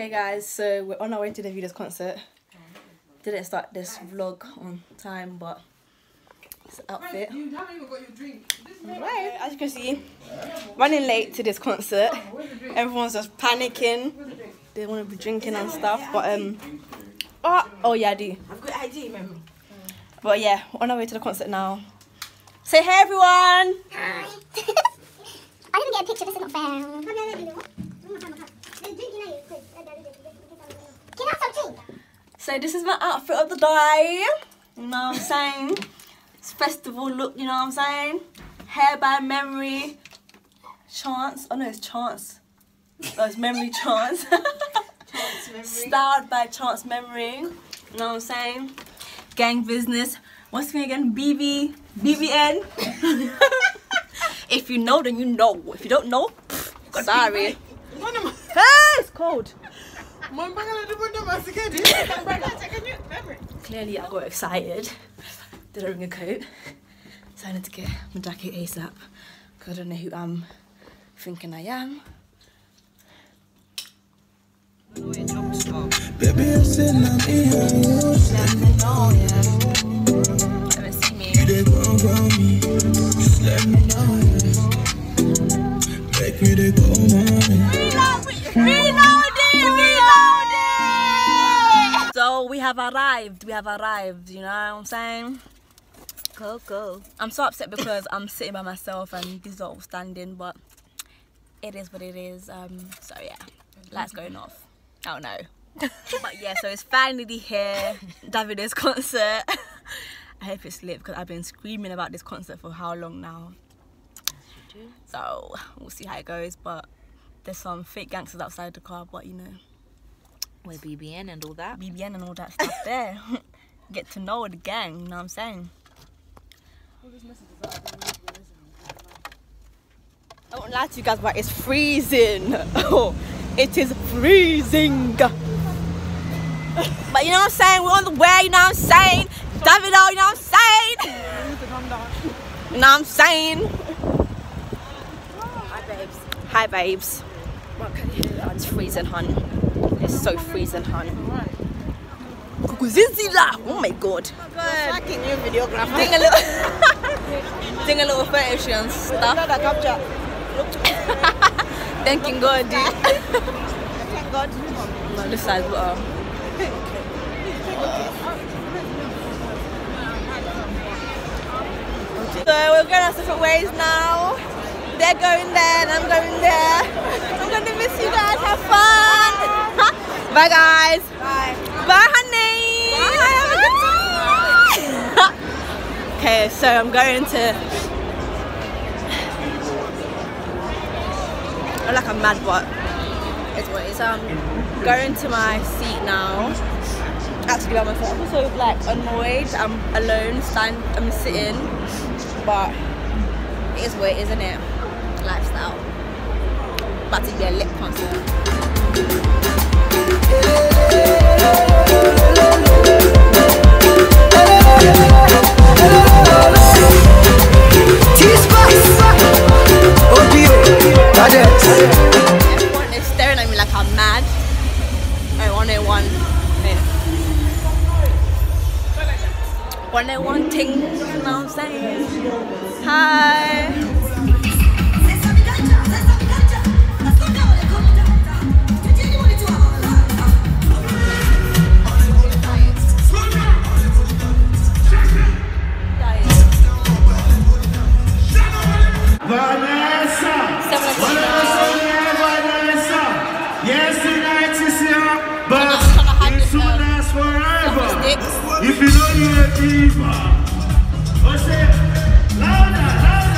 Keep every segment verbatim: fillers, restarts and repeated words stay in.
Hey guys, so we're on our way to the Davido's concert. Didn't start this vlog on time, but it's the outfit. You haven't even got your drink. Right, as you can see, running late to this concert. Everyone's just panicking. They want to be drinking and stuff, but um, oh, oh yeah, I do. I've got I D, remember. But yeah, we're on our way to the concert now. Say hey everyone! Hi. I didn't get a picture, this is not fair. Can I have some drink? So this is my outfit of the day. You know what I'm saying? It's festival look, you know what I'm saying? Hair by Memory. Chance. Oh no, it's Chance. Oh, it's Memory Chance. Chance Memory. Styled by Chance Memory. You know what I'm saying? Gang Business. What's me again? B B. B B N. If you know, then you know. If you don't know, pff, sorry. Hey, it's cold. Clearly I got excited. Didn't bring a coat. So I need to get my jacket ASAP. Because I don't know who I'm thinking I am. Baby, I'm sitting on here. Let me know, yeah. Haven't seen me. You they go around me. Just let me know, yeah. Make me they go around me. Reloading! Reloading! So we have arrived. We have arrived. You know what I'm saying? Go, go. I'm so upset because I'm sitting by myself and these are all standing, but it is what it is. Um, so yeah, lights going off. Oh no. But yeah, so it's finally here. Davido's concert. I hope it's lit because I've been screaming about this concert for how long now. So we'll see how it goes, but there's some fake gangsters outside the car, but you know. With B B N and all that. B B N and all that stuff there. Get to know the gang, you know what I'm saying? I won't lie to you guys, but it's freezing. Oh, it is freezing. But you know what I'm saying? We're on the way, you know what I'm saying? Davido, you know what I'm saying? You know what I'm saying? Hi, babes. Hi, babes. It's freezing, hun. It's so freezing, hun. Oh my god. Fucking new videographer. Doing a little, doing a little photo shoot and stuff. Thanking God, dude. Thank God. No, this side's better. So we're going our separate ways now. They're going there and I'm going there. I'm gonna miss you guys. Have fun. Bye guys. Bye. Bye honey. Bye. Have a good time. Okay, so I'm going to. I'm like a mad bot. It's what it is. I'm going to my seat now. Actually by myself. I'm also like annoyed. I'm alone. Stand. I'm sitting. But it is what it is, isn't it? Lifestyle. About to be a lit concert. Everyone is staring at me like I'm mad. I one oh one. one oh one things, you know what I'm saying? Hi. Vanessa! Vanessa! Yes, tonight is here, but it soon lasts forever. If you don't hear a diva, oh, say louder, louder.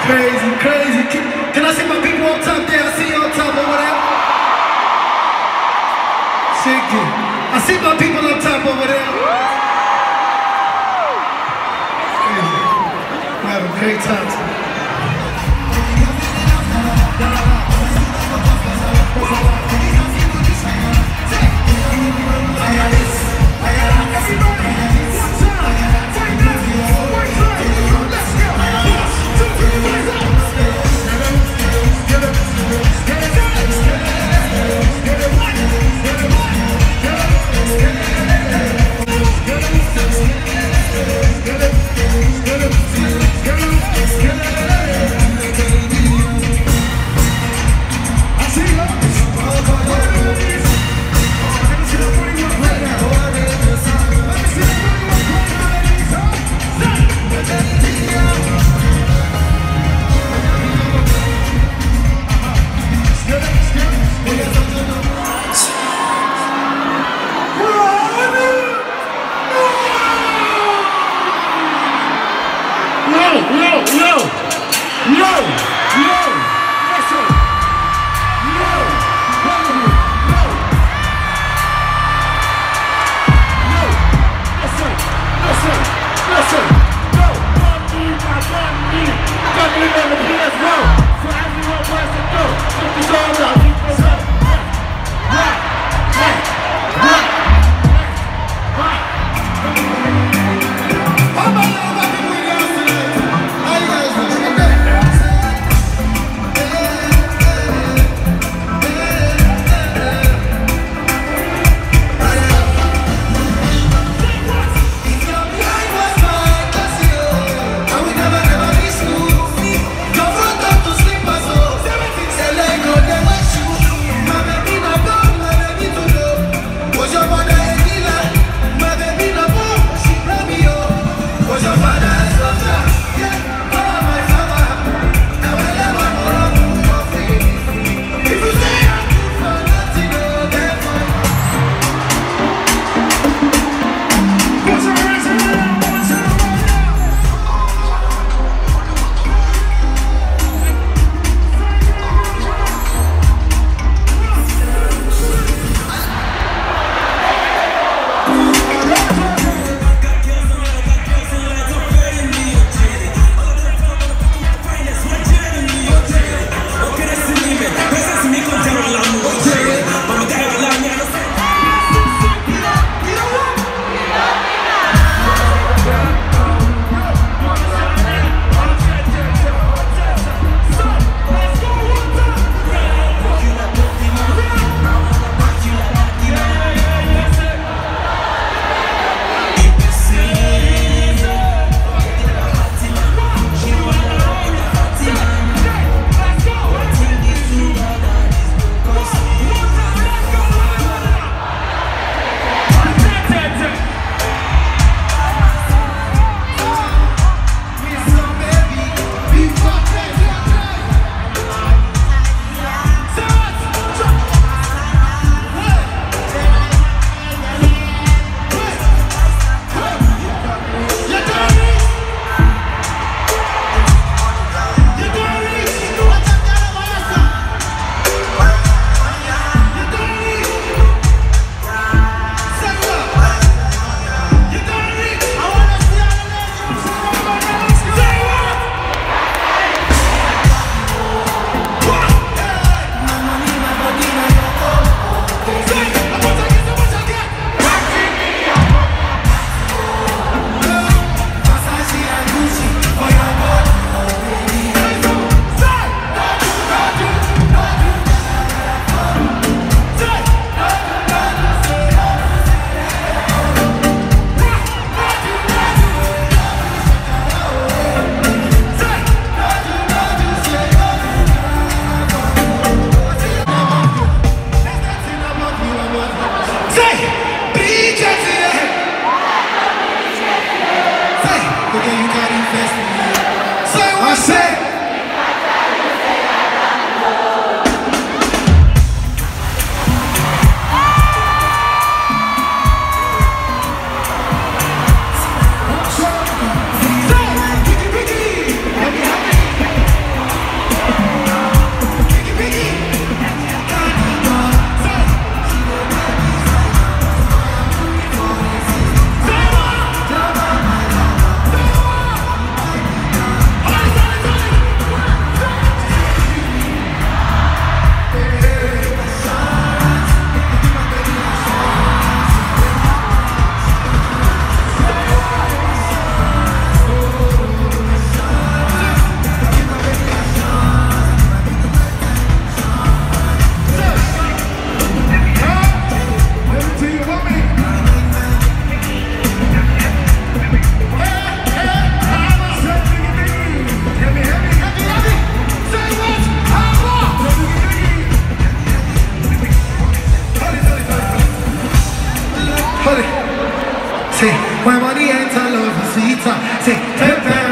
Crazy, crazy. Can, can I see my people on top there? I see you on top over there. Shake it. I see my people on top over there. Crazy. We have a great time tonight. Tick, ten pounds.